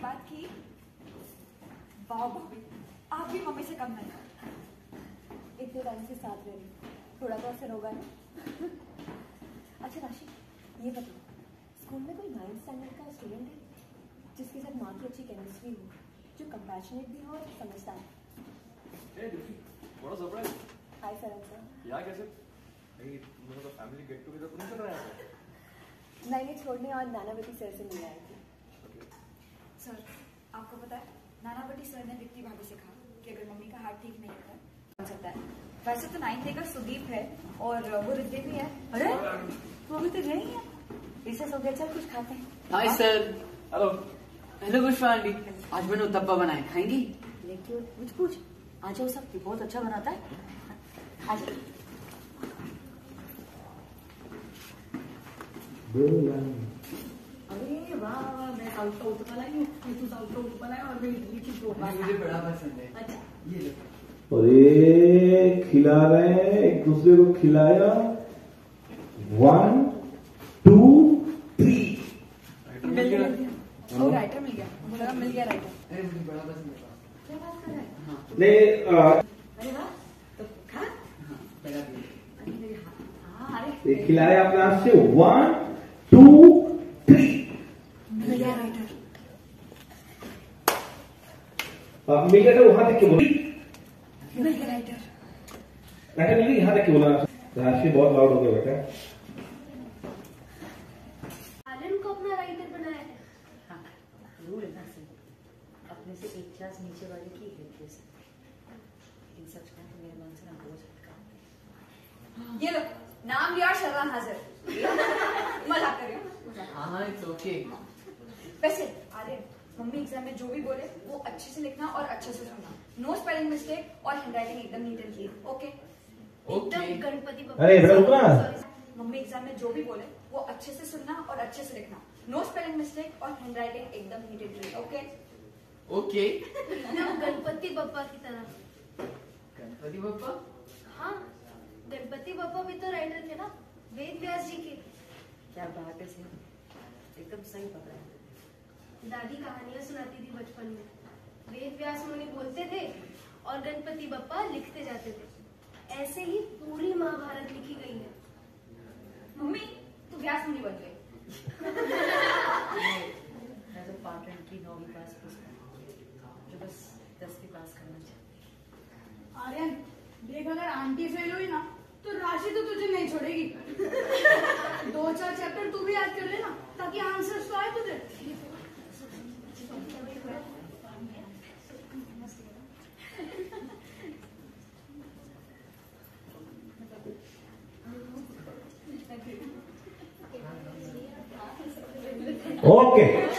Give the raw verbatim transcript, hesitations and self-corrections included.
बात की। वाह भाभी, आप भी मम्मी से कम नहीं। इतने टाइम से साथ रह रही, थोड़ा तो असर होगा ना। अच्छा राशि, ये बताओ, स्कूल में कोई नाइन्थ स्टैंडर्ड का स्टूडेंट है जिसके साथ माँ की अच्छी केमिस्ट्री हो, जो कंपैशनेट भी हो और समझदार? बड़ा सरप्राइज। Hi sir sir. यार कैसे? नहीं, तुम लोग तो फैमिली गेट टुगेदर नहीं कर रहे हैं? नहीं नहीं, छोड़ने और नानावती सर से मिलने आई थी। सर, आपको पता है, नानावती सर ने दीप्ति भाभी से कहा कि अगर मम्मी का हार्ट ठीक नहीं होता बन सकता है। वैसे तो नाइन्थ ए का सुदीप है और वो रिद्धि भी है। अरे वो भी तो यही है। इससे हो गया, चल कुछ खाते हैं। Hi sir. Hello. Hello Pushpa aunty, आज मैंने उत्तप्पा बनाए, खाएंगी? लेकिन कुछ पूछ, आ जाओ सब, बहुत अच्छा बनाता है। आ जाओ। अरे वाह वाह, मैं साउथ का उत्तप्पा लाई हूँ, तू साउथ का उत्तप्पा लाया और मैं इडली की डोसा। मुझे बड़ा पसंद है। अच्छा ये देखो। अरे खिला रहे हैं, एक दूसरे को खिलाया। One two three. मिल गया। ओ राइटर मिल गया, मुझे लगा मिल गया राइटर। अरे मुझे बड़ा पसंद है। क्या बात कर रहा है? हाँ। नहीं आ, अरे वाह, तो खा। हाँ, बड़ा भी। अरे मेरे हाथ। हाँ अरे ये खिलाया अपने हाथ से। One two three. मिल गया राइटर। अब मिल गया, वहां तक के बोला। मिल गया राइटर। राइटर मिल गया, यहाँ तक के बोला। राशि बहुत लाउड हो गया बेटा। आलन को अपना राइटर बनाया है। हाँ, रूल है ना सर, अपने से एक क्लास नीचे वाले की हेल्प से। इन सच में तो मेरे मन से ना बोझ हटका। ये लो, नाम लिया और शर्मा हाजिर। मजाक कर रही हूँ। हाँ हाँ, इट्स ओके। वैसे आर्यन, मम्मी एग्जाम में जो भी बोले वो अच्छे से लिखना और अच्छे से सुनना। नो स्पेलिंग मिस्टेक और हैंडराइटिंग एकदम neat and clean. Okay okay. एकदम गणपति बप्पा। अरे बेटा रुक ना। मम्मी एग्जाम में जो भी बोले वो अच्छे से सुनना और अच्छे से लिखना। नो स्पेलिंग मिस्टेक और हैंडराइटिंग एकदम neat and clean. Okay okay. एकदम गणपति बप्पा की तरह। गणपति बप्पा? हाँ, गणपति बप्पा भी तो राइटर थे ना, वेद व्यास जी के। क्या बात है सर, एकदम सही पकड़ा है। दादी कहानियां सुनाती थी बचपन में। वेद व्यास मुनि बोलते थे और गणपति बप्पा लिखते जाते थे। ऐसे ही पूरी महाभारत लिखी गई है। मम्मी तू व्यास मुनि बन गई। मैं तो पाटन की नौवीं पास जो बस दसवीं पास करना चाहिए। आर्यन देख, अगर आंटी फेल हुई ना तो राशि तो तुझे नहीं छोड़ेगी। दो चार चैप्टर तू भी याद कर लेना ताकि आंसर्स तो आए तुझे। ओके